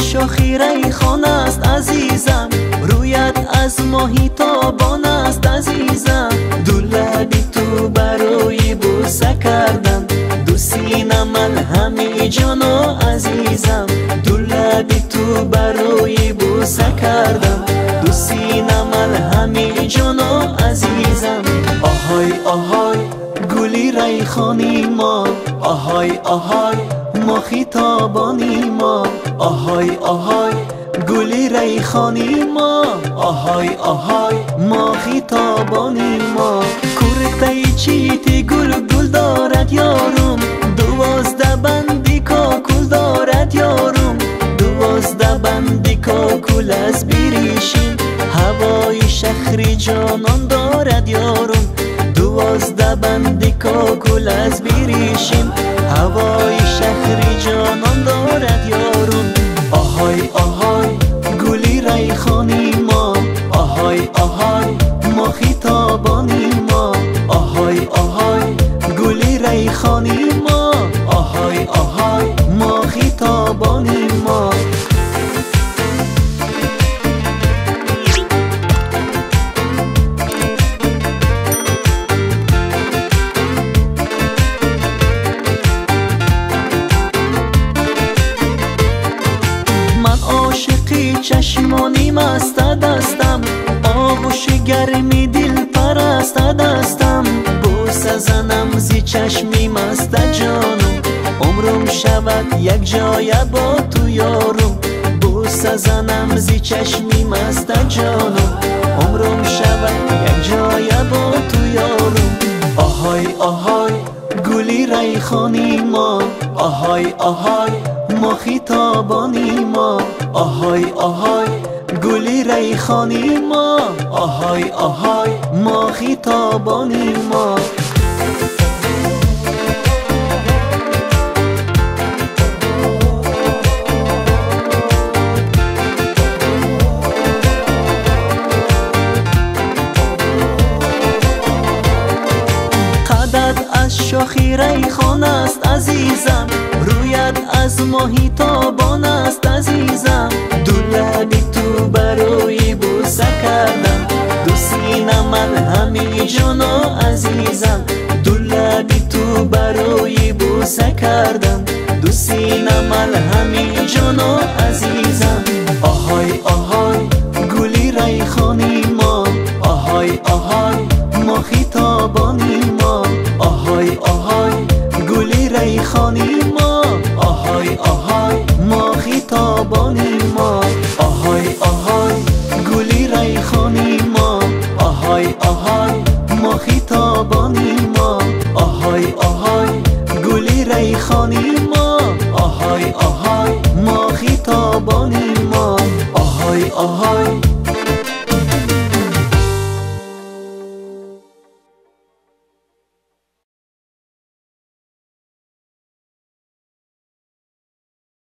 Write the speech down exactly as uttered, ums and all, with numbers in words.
شاخی ریحان است عزیزم، رویت از ماهی تابان است عزیزم. دو لبی تو برای بوسه کردم، دو سینه ملهمی جانا عزیزم. دو لبی تو برای بوسه کردم، دو سینه ملهمی جانا عزیزم. آهای آهای گلی ریحانی ما، آهای آهای ماهی تابانی ما. آهای آهای گلی ریحانی ما، آهای آهای ماهی تابانی ما. کرته چیتی گل گل دارد یارم، دوازده بندی کاکل دارد یارم. دوازده بندی کاکل از بریشیم، هوای شهری جانان دارد یارم. دوازده بندی کاکل از بریشیم، هوای شهری جانان دارد یارم. آهای آهای گلی ریحانی ما، آهای آهای ماهی تابانی ما. آهای آهای گلی ریحانی ما، آهای آهای ماهی تابانی ما. چشمانی مست دستم، آغوش گرمی دل پرست دستم. بوسه زنم زی چشمی مست جانم، عمرم شود یک جای با تو یارم. بوسه زنم زی چشمی مست جانم، عمرم شود یک جای با تو یارم. آهای آهای گلی ریحانی ما، آهای آهای ماهی تابانی ما. آهای آهای گلی ریحانی ما، آهای آهای ماهی تابانی ما. قدت از شاخی ریحان است عزیزم، رویت از ماهی تابان است عزیزم. دو لبی تو برای بوسه کردم، دو سینه ملهمی جانا عزیزم. دو لبی تو برای بوسه کردم، دو سینه ملهمی جانا عزیزم. آهای آهای گلی ریحانی ما، آهای آهای ماهی تابانی ما. آهای آهای گلی ریحانی ما، آهای آهای ماهی تابانی ما. آهای آهای گلی ریحانی ما، آهای آهای ماهی تابانی ما. آهای آهای گلی ریحانی ما، آهای آهای ماهی تابانی ما. آهای آهای